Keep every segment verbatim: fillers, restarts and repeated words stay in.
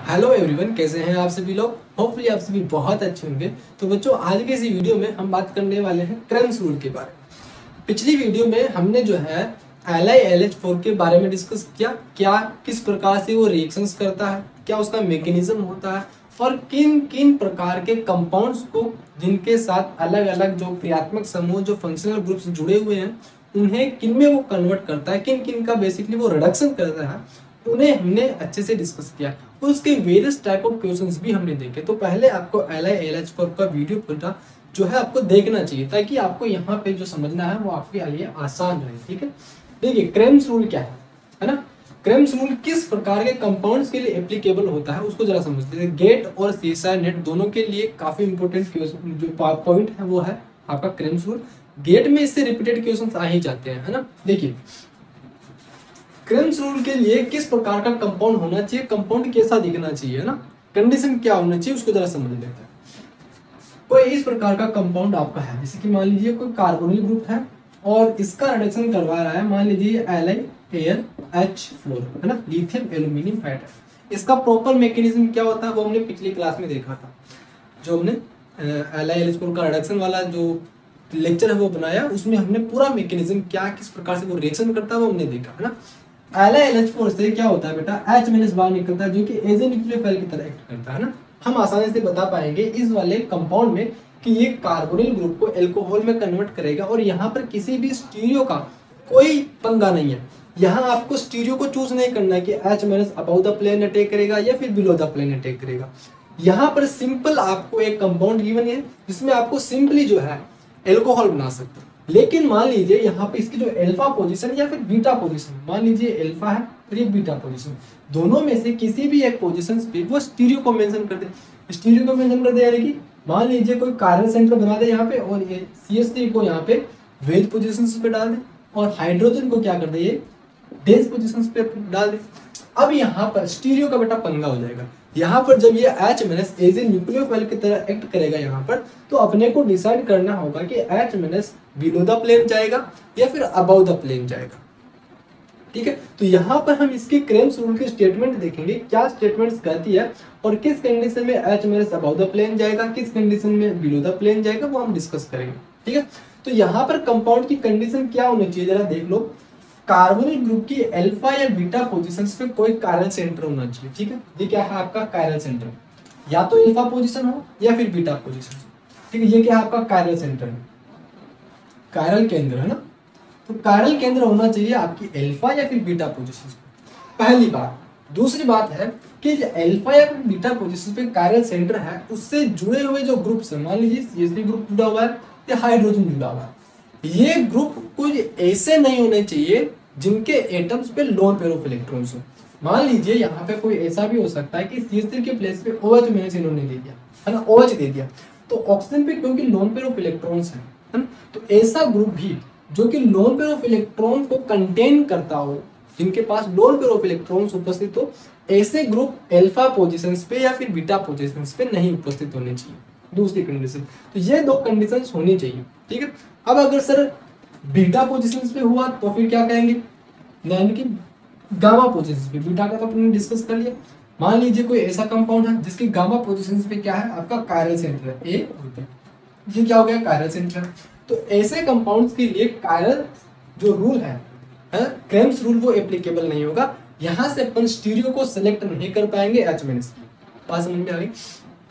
Hello everyone, कैसे हैं आप सभी लोग। होपफुली आप सभी बहुत अच्छे होंगे। तो बच्चों, आज के इस वीडियो में हम बात करने वाले हैं क्रम्स रूल के बारे में। पिछली वीडियो में हमने जो है L I L H four के बारे में डिस्कस किया, क्या किस प्रकार से वो रिएक्शंस करता है, क्या उसका मैकेनिज्म होता है और किन किन प्रकार के कंपाउंड्स को जिनके साथ अलग अलग जो क्रियात्मक समूह जो फंक्शनल ग्रुप्स जुड़े हुए हैं उन्हें किन में वो कन्वर्ट करता है, किन किन का बेसिकली वो रिडक्शन करता है, उन्हें हमने अच्छे से डिस्कस किया और उसके वेरियस टाइप ऑफ क्वेश्चंस भी हमने देखे। तो पहले आपको L I L H four का वीडियो पूरा जो है आपको देखना चाहिए ताकि आपको यहाँ पे जो समझना है वो आपके लिए आसान रहे। ठीक है, देखिए क्रम्स रूल क्या है है ना। क्रम्स रूल किस प्रकार के कंपाउंड्स के लिए एप्लीकेबल होता है उसको जरा समझते हैं। गेट और सीएसआई नेट दोनों के लिए काफी इंपॉर्टेंट जो पॉइंट है वो है आपका क्रम्स रूल। गेट में इससे रिपीटेड क्वेश्चन आ ही जाते हैं, है ना। देखिए क्रम्स रूल के लिए किस प्रकार का कंपाउंड होना चाहिए, कंपाउंड कैसा दिखना चाहिए, ना, कंडीशन क्या होना चाहिए उसको जरा समझ लेते हैं। कोई इस प्रकार का कंपाउंड आपका है, जैसे कि मान लीजिए कोई कार्बोनिल ग्रुप है और इसका रिडक्शन करवा रहा है, मान लीजिए L I L H four है ना, लिथियम एल्यूमिनियम हाइड्राइड। इसका प्रॉपर मैकेनिज्म क्या होता है वो हमने पिछली क्लास में देखा था। जो हमने L I L H four का रिडक्शन वाला जो लेक्चर है वो बनाया, उसमें हमने पूरा मैकेनिज्म क्या किस प्रकार से वो रिएक्शन करता है वो हमने देखा, है ना। L I L H four से क्या होता है बेटा, H माइनस बाहर निकलता है जो कि एज ए न्यूक्लियोफाइल की तरह एक्ट करता है ना। हम आसानी से बता पाएंगे इस वाले कंपाउंड में कि ये कार्बोनिल ग्रुप को एल्कोहल में कन्वर्ट करेगा और यहाँ पर किसी भी स्टीरियो का कोई पंगा नहीं है। यहाँ आपको स्टीरियो को चूज नहीं करना है कि H minus above the plane attack करेगा या फिर बिलो द प्लेन अटैक करेगा। यहाँ पर सिंपल आपको एक कंपाउंड गिवन है जिसमें आपको सिंपली जो है एल्कोहल बना सकते हैं। लेकिन मान लीजिए यहाँ पे इसकी जो अल्फा पोजीशन या फिर बीटा पोजीशन, मान लीजिए अल्फा है और ये बीटा पोजीशन, दोनों में से किसी भी एक पोजीशन पे वो स्टीरियो को मेंशन कर दे। स्टीरियो को मेंशन कर दे यानी कि मान लीजिए कोई कार्बन सेंटर बना दे यहाँ पे और ये सी एच थ्री को यहाँ पे वेज पोजीशन पे डाल दे और हाइड्रोजन को क्या कर दे ये डेंस पोजीशन पे डाल दे। अब यहाँ पर स्टीरियो का बेटा पंगा हो जाएगा। यहाँ पर जब ये H minus as a nucleophile की तरह एक्ट करेगा यहाँ पर, तो अपने को डिसाइड करना होगा कि H minus below the plane जाएगा या फिर अबव द प्लेन जाएगा। ठीक है, तो यहाँ पर हम इसके क्रम्स रूल की स्टेटमेंट देखेंगे, क्या स्टेटमेंट्स कहती है और किस कंडीशन में H minus above the plane जाएगा, किस कंडीशन में बिलो द प्लेन जाएगा, वो हम डिस्कस करेंगे। ठीक है, तो यहाँ पर कंपाउंड की कंडीशन क्या होनी चाहिए जरा देख लो। कार्बोनिल ग्रुप की अल्फा या बीटा पोजीशंस पे कोई कायरल सेंटर होना चाहिए। ठीक है, ये क्या है आपका कायरल सेंटर, या तो अल्फा पोजीशन हो या फिर बीटा पोजीशन। ठीक है, ये क्या है आपका कायरल सेंटर है, कायरल केंद्र है ना। तो कायरल केंद्र होना चाहिए आपकी अल्फा या फिर बीटा पोजीशन पे, पहली बात। दूसरी बात है कि अल्फा या फिर बीटा पोजीशन पे कायरल सेंटर है, उससे जुड़े हुए जो ग्रुप्स है, मान लीजिए सी एच थ्री ग्रुप जुड़ा हुआ है या हाइड्रोजन जुड़ा हुआ है, ये ग्रुप कुछ ऐसे नहीं होने चाहिए जिनके एटम्स पे लोन पेयर ऑफ इलेक्ट्रॉन्स हो। मान लीजिए यहाँ पे कोई ऐसा भी हो सकता है कि सी एच थ्री के प्लेस पे OH माइनस इन्होंने दे दिया है ना, OH दे दिया, तो ऑक्सीजन पे क्योंकि लोन पेयर ऑफ इलेक्ट्रॉन्स है ना, तो ऐसा ग्रुप भी जो कि लोन पेयर ऑफ इलेक्ट्रॉन को कंटेन करता हो, जिनके पास लोन पेयर ऑफ इलेक्ट्रॉन्स उपस्थित हो, ऐसे ग्रुप अल्फा पोजीशंस पे या फिर बीटा पोजीशंस पे नहीं उपस्थित होने चाहिए। दूसरी कंडीशन, तो ये दो कंडीशंस होनी चाहिए। ठीक है, अब अगर सर बीटा पोजीशंस पे हुआ तो फिर क्या कहेंगे, यानी कि गामा पोजीशंस पे। बीटा का तो अपने डिस्कस कर लिया। मान लीजिए कोई ऐसा कंपाउंड है जिसकी गामा पोजीशंस पे क्या है आपका कायरल सेंटर है, ए और बी, ये क्या हो गया कायरल सेंटर। तो ऐसे कंपाउंड्स के लिए कायरल जो रूल है, है क्रम्स रूल, वो एप्लीकेबल नहीं होगा। यहाँ से अपन स्टीरियो को सिलेक्ट नहीं कर पाएंगे H माइनस की। बात समझ में आ गई।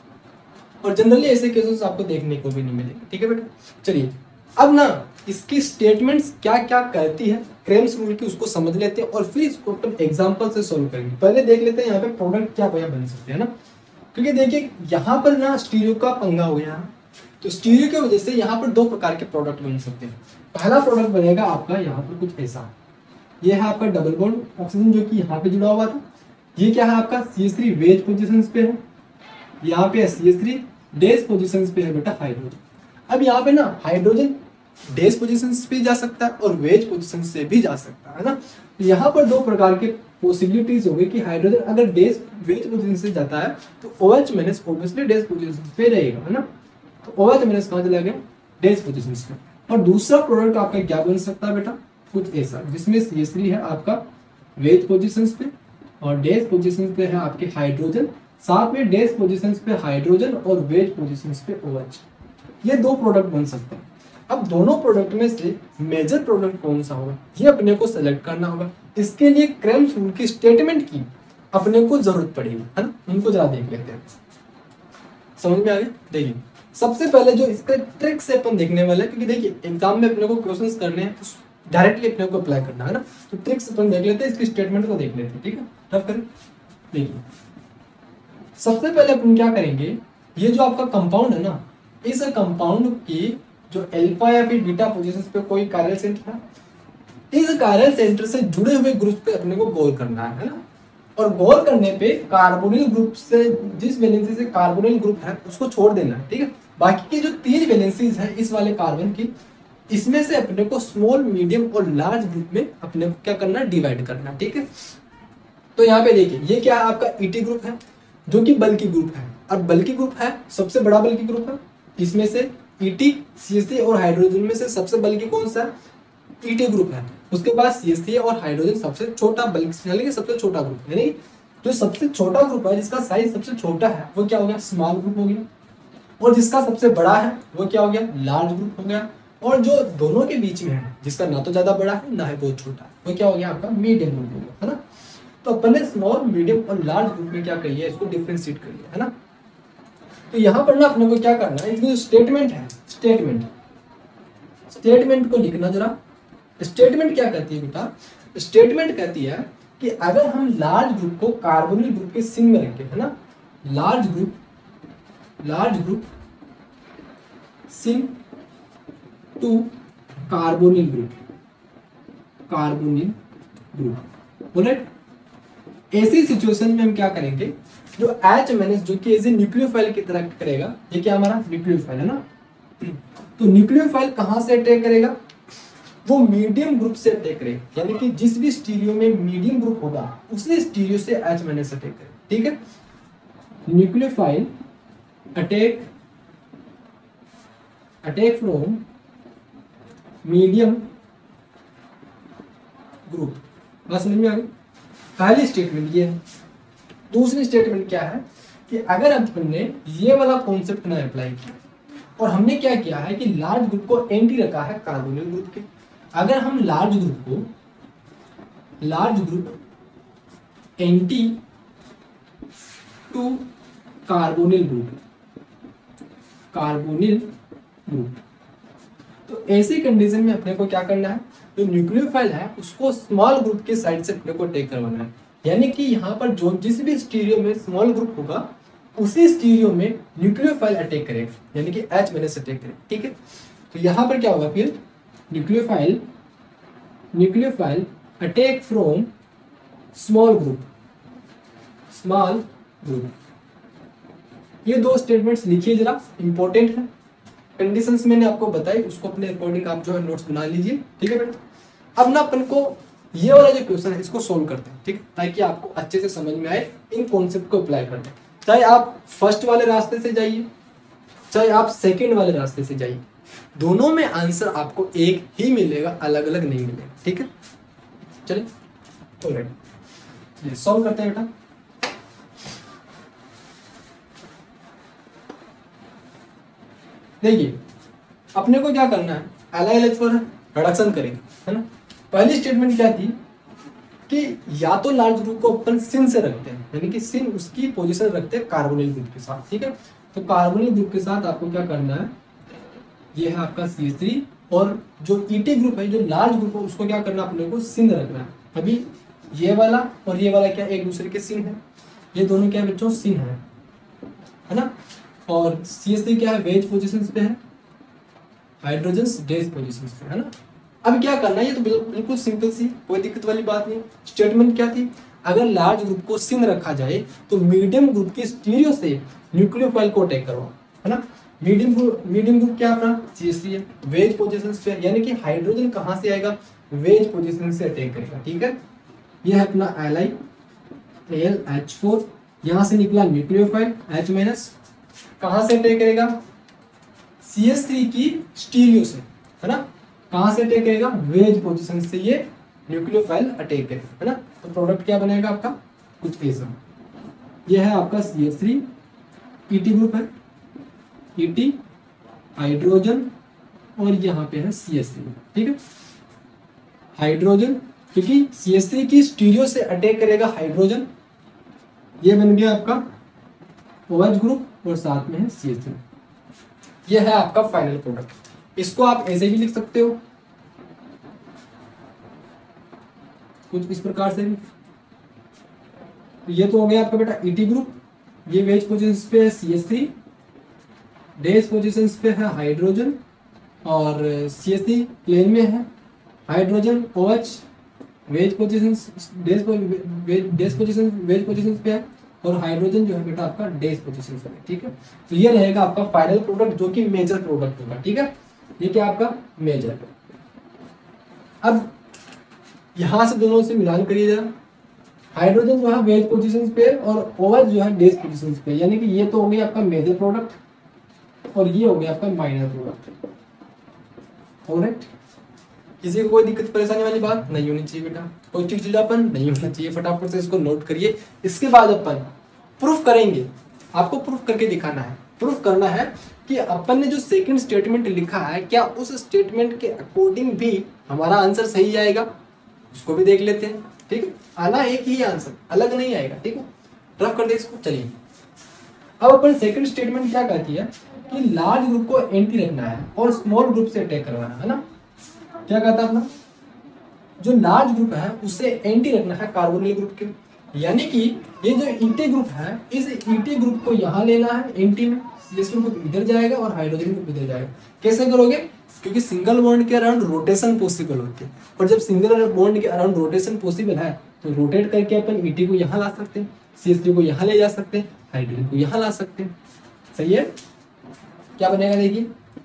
और जनरली ऐसे केसेस आपको देखने को भी नहीं मिलेंगे। ठीक है बेटा, चलिए अब ना इसकी स्टेटमेंट्स क्या क्या कहती है क्रम्स रूल की उसको समझ लेते हैं और फिर इसको अपन एग्जांपल से सॉल्व करेंगे। पहले देख लेते हैं यहाँ पे प्रोडक्ट क्या भैया बन सकते हैं ना, क्योंकि देखिए यहाँ पर ना स्टीरियो का पंगा हो गया, तो स्टीरियो की वजह से यहाँ पर दो प्रकार के प्रोडक्ट बन सकते हैं। पहला प्रोडक्ट बनेगा आपका यहाँ पर कुछ ऐसा, ये है आपका डबल बॉन्ड ऑक्सीजन जो कि यहाँ पे जुड़ा हुआ था, ये क्या है आपका C H three wedge position पे है, यहाँ पे C H three dash position पे है बेटा हाइड्रोजन। अब यहाँ पे ना हाइड्रोजन डेज पोजीशन पे जा सकता है और वेज पोजीशन से भी जा सकता है ना। यहाँ पर दो प्रकार के पॉसिबिलिटीज हो गई कि हाइड्रोजन अगर डेज वेज पोजीशन से जाता है तो OH minus obviously dash position पे रहेगा, है ना। तो OH माइनस कहाँ चला गया, डेज पोजीशन पे। और दूसरा प्रोडक्ट आपका क्या बन सकता है बेटा, कुछ ऐसा जिसमें सी एच थ्री है आपका वेज पोजीशन पे और डेज पोजीशन पे है आपके हाइड्रोजन साथ में डैश पोजीशंस पे हाइड्रोजन और वेज पोजीशंस पे ओएच। ये दो प्रोडक्ट बन सकते हैं। अब दोनों प्रोडक्ट में से मेजर प्रोडक्ट कौन सा होगा ये अपने को सेलेक्ट करना होगा। इसके लिए क्रेम्स रूल की स्टेटमेंट की अपने को जरूरत पड़ेगी, है ना। उनको जरा देख लेते हैं, समझ में आ गया। देखिए सबसे पहले जो इसका ट्रिक से अपन देखने वाले हैं, क्योंकि देखिए एग्जाम में अपने को क्वेश्चंस करने हैं तो डायरेक्टली अपने को अप्लाई करना है ना, तो ट्रिक से अपन देख लेते हैं, इसकी स्टेटमेंट को देख लेते हैं, ठीक है। रफ करें। देखिए सबसे पहले अपन क्या करेंगे, ये जो आपका कंपाउंड है ना, इस कंपाउंड की जो अल्फा या फिर बीटा पोजीशंस पे कोई कायरल सेंटर है, इस कायरल सेंटर से जुड़े हुए ग्रुप पे अपने को गौर करना है ना। और गौर करने पे कार्बोनिल ग्रुप से जिस वैलेंसी से कार्बोनिल ग्रुप है उसको छोड़ देना है, ठीक है। बाकी की जो तीन वैलेंसीज है इस वाले कार्बन की, इसमें से अपने को स्मॉल मीडियम और लार्ज ग्रुप में अपने को क्या करना है, डिवाइड करना, ठीक है। तो यहाँ पे देखिए ये क्या है, आपका ईटी ग्रुप है जो कि बल्कि ग्रुप है। और बल्कि ग्रुप है सबसे बड़ा बल्कि ग्रुप है, इसमें से ईटी सीएच3 और हाइड्रोजन में से सबसे बल्कि कौन सा है, ईटी ग्रुप है। उसके बाद सीएच थ्री और हाइड्रोजन सबसे छोटा बल्कि यानी कि सबसे छोटा ग्रुप, यानी जो सबसे छोटा ग्रुप है जिसका साइज सबसे छोटा है वो क्या हो गया, स्मॉल ग्रुप हो गया। और जिसका सबसे बड़ा है वो क्या हो गया, लार्ज ग्रुप हो गया। और जो दोनों के बीच में है जिसका ना तो ज्यादा बड़ा है ना है बहुत छोटा, वो क्या हो गया आपका मीडियम ग्रुप हो गया, है ना। तो अपन ने स्मॉल मीडियम और लार्ज ग्रुप में क्या करिए, इसको डिफ्रेंशिएट करिए, है ना। तो यहाँ पर ना अपने को क्या करना है, इसकी जो स्टेटमेंट है, स्टेटमेंट स्टेटमेंट को लिखना जरा। स्टेटमेंट क्या कहती है बेटा, स्टेटमेंट कहती है कि अगर हम लार्ज ग्रुप को कार्बोनिल ग्रुप के सिंग में रखें, है ना, large group large group syn to carbonyl group carbonyl group alright. ऐसी सिचुएशन में हम क्या करेंगे, जो H माइनस जो कि एज ए न्यूक्लियोफाइल की तरह करेगा, ये क्या हमारा न्यूक्लियोफाइल है ना। तो न्यूक्लियोफाइल कहां से अटैक करेगा, वो मीडियम ग्रुप से अटैक करेगा, यानी कि जिस भी स्टीरियो में मीडियम ग्रुप होगा उसी स्टीरियो से H माइनस अटैक करेगा, ठीक है। Nucleophile attack attack from medium group, बस समझ में आ गई। पहली स्टेटमेंट ये है। दूसरी स्टेटमेंट क्या है कि अगर अपन ने ये वाला कॉन्सेप्ट ना अप्लाई किया और हमने क्या किया है कि लार्ज ग्रुप को एंटी रखा है कार्बोनिल ग्रुप के, अगर हम लार्ज ग्रुप को large group anti to carbonyl group carbonyl group तो ऐसी कंडीशन में अपने को क्या करना है, जो न्यूक्लियोफाइल है उसको स्मॉल ग्रुप के साइड से अपने को टेक करवाना है। यानी कि यहाँ पर जो जिस भी स्टीरियो में स्मॉल ग्रुप होगा उसी स्टीरियो में न्यूक्लियोफाइल अटैक करेगा, यानी कि H माइनस अटैक करेगा, ठीक है। तो यहाँ पर क्या होगा फिर, nucleophile nucleophile attack from small group small group. ये दो स्टेटमेंट्स लिखिए जरा, इंपॉर्टेंट है। कंडीशंस मैंने आपको बताई, उसको अपने अकॉर्डिंग आप जो है नोट्स बना लीजिए, ठीक है बेटा। अब ना अपन को ये वाला जो क्वेश्चन है इसको सोल्व करते हैं, ठीक, ताकि आपको अच्छे से समझ में आए, इन कॉन्सेप्ट को अप्लाई करते हैं। चाहे आप फर्स्ट वाले रास्ते से जाइए, चाहे आप सेकंड वाले रास्ते से जाइए, दोनों में आंसर आपको एक ही मिलेगा, अलग अलग नहीं मिलेगा, ठीक है। चलिए ऑलराइट, सॉल्व करते हैं बेटा। देखिए अपने को क्या करना है, एल आई एल एच पर रिडक्शन करेंगे, है ना। पहली स्टेटमेंट क्या थी कि या तो लार्ज ग्रुप को अपन सिन से रखते हैं, यानी कि सिन उसकी पोजीशन रखते हैं कार्बोनिल ग्रुप के साथ, ठीक है। तो कार्बोनिल ग्रुप के साथ आपको क्या करना है, ये है आपका सी एच थ्री, और जो ईटी ग्रुप है जो लार्ज ग्रुप है उसको क्या करना है, अपने को सिन रखना है। अभी ये वाला और ये वाला क्या एक दूसरे के सिन है, ये दोनों क्या बच्चों सिन है, है ना। और सी एच थ्री क्या है, वेज पोजीशन पे है, हाइड्रोजन डेज पोजीशन पे, है ना। अब क्या करना है, ये तो बिल्कुल सिंपल सी, कोई दिक्कत वाली बात नहीं। स्टेटमेंट क्या थी, अगर लार्ज ग्रुप को सिन रखा जाए तो मीडियम ग्रुप के स्टीरियो से न्यूक्लियोफाइल को अटैक करो, है ना। मीडियम ग्रुप मीडियम ग्रुप क्या अपना सी एच थ्री है, वेज पोजीशन पे, यानी कि हाइड्रोजन कहाँ से आएगा, वेज पोजीशन से अटैक करेगा, ठीक है। यह है अपना L I L H four, यहाँ से निकला न्यूक्लियोफाइल H माइनस, कहाँ से अटैक करेगा, सी एच थ्री की स्टीरियो से, है ना। कहाँ से अटैक करेगा, वेज पोजीशन से ये न्यूक्लियोफाइल अटैक करेगा, है ना। तो प्रोडक्ट क्या बनेगा आपका, कुछ ऐसा, ये है आपका C H three, ET group है, ईटी हाइड्रोजन, और यहाँ पे है सी एच थ्री। ठीक है, हाइड्रोजन, क्योंकि सी एच थ्री की स्टीरियो से अटैक करेगा हाइड्रोजन, ये बन गया आपका OH ग्रुप और साथ में है सी एच थ्री। ये है आपका फाइनल प्रोडक्ट। इसको आप ऐसे भी लिख सकते हो कुछ इस प्रकार से भी। तो ये तो हो गया आपका बेटा ईटी ग्रुप, ये वेज पोजीशंस पे है C H three, dash positions पे है हाइड्रोजन, और सी एच थ्री प्लेन में है, hydrogen OH wedge positions dash dash position wedge positions पे है, और हाइड्रोजन जो है बेटा आपका डेज पोजीशंस पे है। ठीक है, तो ये रहेगा आपका फाइनल प्रोडक्ट जो कि मेजर प्रोडक्ट होगा। ठीक है, ये क्या आपका मेजर। अब यहां से दोनों से मिलान करिए जरा, हाइड्रोजन जो है वेज पोजीशंस पे और OH जो है डेज पोजीशंस पे, यानी कि ये तो हो गया आपका मेजर प्रोडक्ट और ये हो गया आपका माइनर प्रोडक्ट। ऑलराइट, किसी को कोई दिक्कत परेशानी वाली बात नहीं होनी चाहिए बेटा, कोई चिड़चिड़ापन नहीं होना चाहिए। फटाफट से इसको नोट करिए। इसके बाद अपन प्रूफ करेंगे, आपको प्रूफ करके दिखाना है। प्रूफ करना है कि अपन ने जो सेकंड स्टेटमेंट लिखा है क्या उस स्टेटमेंट के अकॉर्डिंग भी हमारा आंसर सही आएगा, उसको भी देख लेते हैं। ठीक है, आना एक ही आंसर, अलग नहीं आएगा। ठीक है, रफ कर दे इसको। चलिए, अब अपन सेकंड स्टेटमेंट क्या कहती है कि लार्ज ग्रुप को एंटी रखना है और स्मॉल ग्रुप से अटैक करवाना है ना। क्या कहता है अपना, जो लार्ज ग्रुप है उससे एंटी रखना है कार्बोनिल ग्रुप के, यानी कि ये जो ईटी ग्रुप है इस ईटी ग्रुप को यहाँ लेना है एंटी में, सीएस ग्रुप इधर जाएगा और हाइड्रोजन ग्रुप इधर जाएगा। कैसे करोगे, क्योंकि सिंगल बॉन्ड के अराउंड रोटेशन पॉसिबल होती है, और जब सिंगल बॉन्ड के अराउंड रोटेशन पॉसिबल है तो रोटेट करके अपन ईटी को यहाँ ला सकते हैं, सीएस थ्री को यहाँ ले जा सकते हैं, हाइड्रोजन को यहाँ ला सकते हैं। सही है, क्या बनेगा देखिए,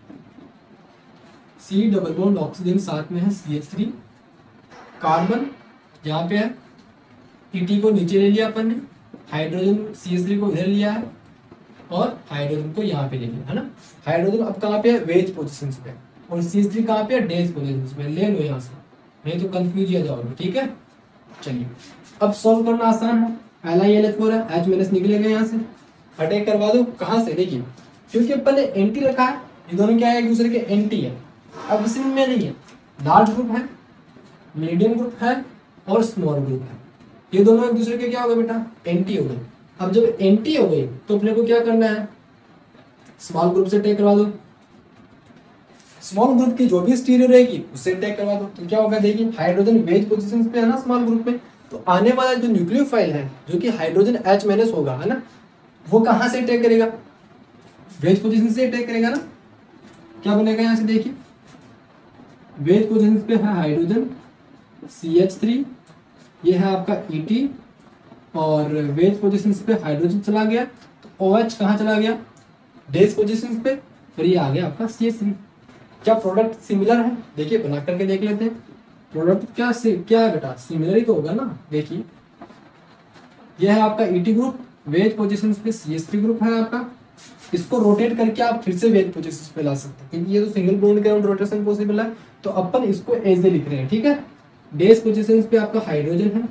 सी डबल बॉन्ड ऑक्सीजन साथ में है सी एच थ्री, कार्बन यहाँ पे है, ईटी को नीचे ले लिया अपन ने, हाइड्रोजन सी एच थ्री को इधर लिया है और हाइड्रोजन को यहाँ पे ले लिया है ना। हाइड्रोजन अब कहाँ पे है, वेज पोजीशंस पे, और सी एच थ्री कहाँ पे है, डेज पोजीशंस पे। ले लो यहाँ से, नहीं तो कंफ्यूज हो जाओगे। ठीक है, चलिए अब सॉल्व करना आसान है। L I L H four है, एच माइनस निकलेगा यहाँ से, अटैक करवा दो। कहाँ से, देखिए क्योंकि अपन ने एंटी रखा है, ये दोनों क्या है, एक दूसरे के एंटी है। अब इसमें में नहीं है, लार्ज ग्रुप है, मीडियम ग्रुप है और स्मॉल ग्रुप है, ये दोनों एक दूसरे के क्या हो गए बेटा, एंटी हो गए। अब जब एंटी हो गई तो अपने को क्या करना है, स्मॉल ग्रुप से अटैक करवा दो। स्मॉल ग्रुप की जो भी स्टीरियो रहेगी उससे अटैक करवा दो। तो क्या होगा, देखिए हाइड्रोजन वेज पोजीशन पे है ना स्मॉल ग्रुप में, तो आने वाला जो न्यूक्लियोफाइल है जो कि हाइड्रोजन H माइनस होगा है ना, वो कहाँ से अटैक करेगा, वेज पोजीशन से अटैक करेगा ना। क्या बनेगा यहाँ से देखिए, वेज पोजीशन पे है हाइड्रोजन सी एच थ्री, ये है आपका ई टी, और वेज पोजीशन पे हाइड्रोजन चला गया तो OH कहाँ चला गया, डेज पोजीशन पे, फिर ये आ गया आपका सी एच थ्री। क्या प्रोडक्ट सिमिलर है, देखिए बना करके देख लेते हैं। प्रोडक्ट क्या से क्या है बेटा, सिमिलर ही तो होगा ना। देखिए यह है आपका ईटी ग्रुप, वेज पोजीशन पे सी एच थ्री ग्रुप है आपका, इसको रोटेट करके आप फिर से वेज पोजीशन पे ला सकते हैं, क्योंकि ये तो सिंगल बॉन्ड के अराउंड रोटेशन पॉसिबल है, तो अपन इसको ऐसे लिख रहे हैं। ठीक है, डेज पोजीशन पे आपका हाइड्रोजन है,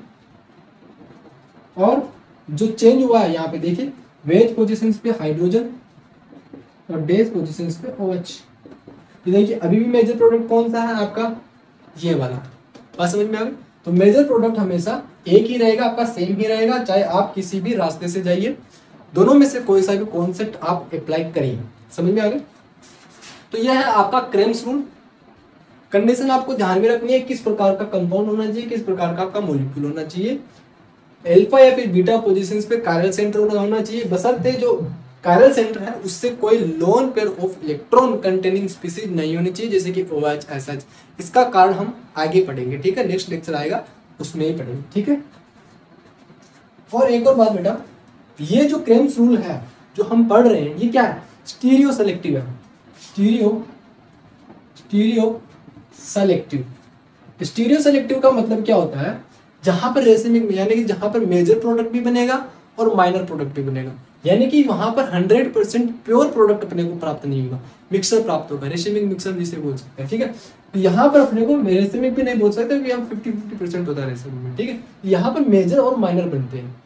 और जो चेंज हुआ है यहाँ पे देखिए, वेज पोजीशन पे हाइड्रोजन और डेज पोजीशन पे OH। देखिए अभी भी मेजर प्रोडक्ट कौन सा है आपका, ये वाला। बात समझ में आ गई। तो मेजर प्रोडक्ट हमेशा एक ही रहेगा आपका, सेम ही रहेगा, चाहे आप किसी भी रास्ते से जाइए, दोनों में से कोई सा भी कॉन्सेप्ट आप अप्लाई करिए। समझ में आ गई। तो यह है आपका क्रेम्स रूल। कंडीशन आपको ध्यान में रखनी है, किस प्रकार का कंपाउंड होना चाहिए, किस प्रकार का आपका मॉलिक्यूल होना चाहिए। अल्फा या फिर बीटा पोजीशंस पे कायरल सेंटर होना चाहिए, बशर्ते जो कायरल सेंटर है उससे कोई lone pair of electron containing species नहीं होनी चाहिए, जैसे कि OH एस एच। इसका कारण हम आगे पढ़ेंगे। ठीक है, नेक्स्ट लेक्चर आएगा उसमें ही पढ़ेंगे। ठीक है, और एक और बात बेटा, ये जो क्रेम्स रूल है जो हम पढ़ रहे हैं, ये क्या है, स्टीरियो सेलेक्टिव है। Stereo stereo selective stereo selective का मतलब क्या होता है, जहां पर रेसिमिक यानी कि जहां पर मेजर प्रोडक्ट भी बनेगा और माइनर प्रोडक्ट भी बनेगा, यानी कि वहां पर हंड्रेड परसेंट प्योर प्रोडक्ट अपने को प्राप्त नहीं होगा, मिक्सर प्राप्त होगा, रेसिमिक मिक्सर जिसे बोल सकते हैं। ठीक है, तो यहाँ पर अपने को रेसिमिक भी नहीं बोल सकते क्योंकि हम फिफ्टी फिफ्टी परसेंट होता है रेसिमिक में। ठीक है, यहाँ पर मेजर और माइनर बनते हैं।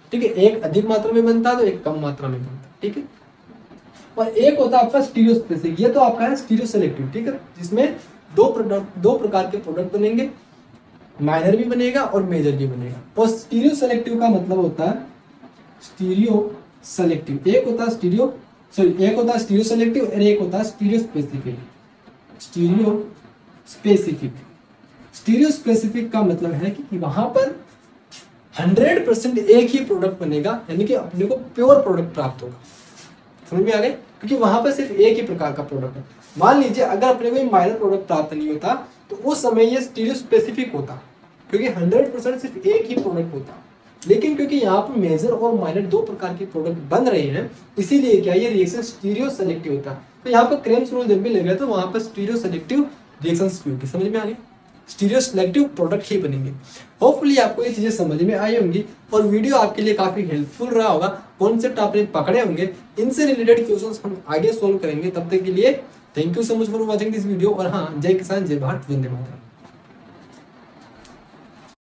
ठीक है, एक अधिक मात्रा में बनता है तो एक कम मात्रा में बनता है, ठीक है। और एक होता है आपका स्टीरियो स्पेसिफिक, ये तो आपका है स्टीरियो सेलेक्टिव, ठीक है, जिसमें दो प्रोडक्ट दो प्रकार के प्रोडक्ट बनेंगे, माइनर भी बनेगा और मेजर भी बनेगा। और स्टीरियो सेलेक्टिव का मतलब होता है स्टीरियो सेलेक्टिव, एक होता है स्टीरियो सॉरी एक होता है स्टीरियो सेलेक्टिव और एक होता है stereo specific. Stereo specific stereo specific का मतलब है कि वहां पर हंड्रेड परसेंट एक ही प्रोडक्ट बनेगा, यानी कि अपने को प्योर प्रोडक्ट प्राप्त होगा। समझ में आ गए, क्योंकि वहां पर सिर्फ एक ही प्रकार का प्रोडक्ट है। मान लीजिए अगर अपने को माइनर प्रोडक्ट प्राप्त नहीं होता तो उस समय ये स्टीरियो स्पेसिफिक होता, क्योंकि हंड्रेड परसेंट सिर्फ एक ही प्रोडक्ट होता। लेकिन क्योंकि यहाँ पर मेजर और माइनर दो प्रकार के प्रोडक्ट बन रहे हैं, इसीलिए क्या ये रिएक्शन स्टीरियो सेलेक्टिव होता है। तो यहाँ पर क्रेम्स रूल जब भी लगे तो वहां पर स्टीरियो सेलेक्टिव रिएक्शन होगी। समझ में आ गया, स्टीरियो सेलेक्टिव प्रोडक्ट ही बनेंगे। होपफुली आपको ये चीजें समझ में आई होंगी और वीडियो आपके लिए काफी हेल्पफुल रहा होगा, कॉन्सेप्ट आपने पकड़े होंगे। इनसे रिलेटेड क्वेश्चंस हम आगे सोल्व करेंगे। तब तक के लिए thank you so much for watching this video. और हाँ, जय किसान जय भारत, वंदे मातरम।